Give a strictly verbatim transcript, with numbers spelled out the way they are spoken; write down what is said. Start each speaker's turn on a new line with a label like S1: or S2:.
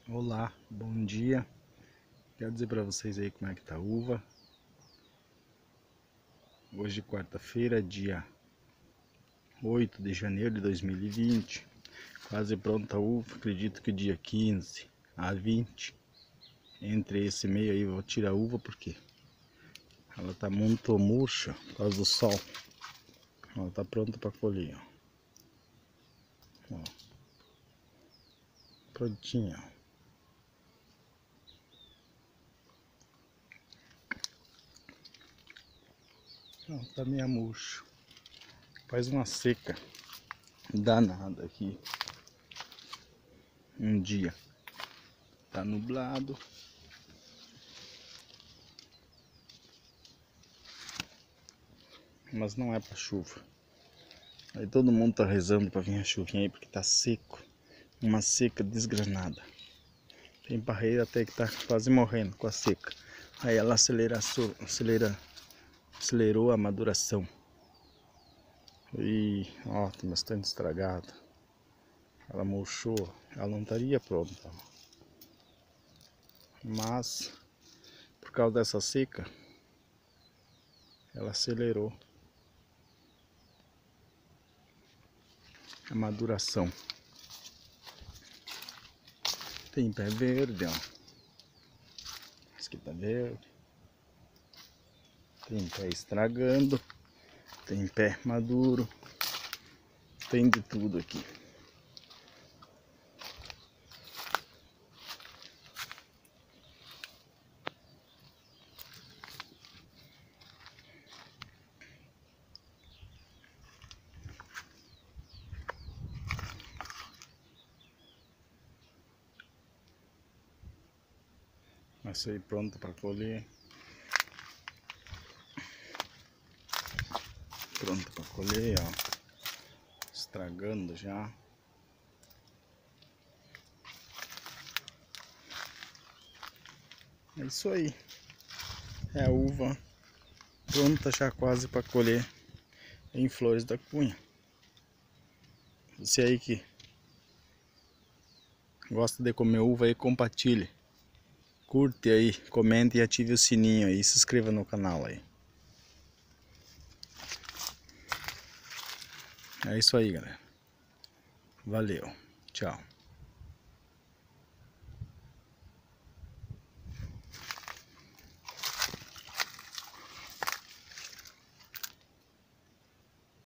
S1: Olá, bom dia. Quero dizer para vocês aí como é que tá a uva. Hoje quarta-feira, dia oito de janeiro de dois mil e vinte. Quase pronta a uva, acredito que dia quinze a vinte. Entre esse meio aí eu vou tirar a uva porque ela tá muito murcha por causa do sol. Ela tá pronta para colher, ó. Ó. Prontinha, ó. Não, tá meio murcho. Faz uma seca danada aqui. Um dia tá nublado, mas não é para chuva. Aí todo mundo tá rezando para vir a chuvinha aí porque tá seco, uma seca desgranada. Tem parreira até que tá quase morrendo com a seca. Aí ela acelera, acelera, acelerou a maduração. E ó, tem bastante estragada. Ela murchou, ela não estaria pronta. Mas por causa dessa seca, ela acelerou a maduração. Tem pé verde, ó. Esse aqui tá verde. Tem pé estragando. Tem pé maduro. Tem de tudo aqui. Essa aí pronta para colher. Pronto para colher, ó. Estragando já. É isso aí. É a uva pronta já quase para colher em Flores da Cunha. Você aí que gosta de comer uva aí, compartilhe. Curte aí, comente e ative o sininho aí. Se inscreva no canal aí. É isso aí, galera. Valeu. Tchau.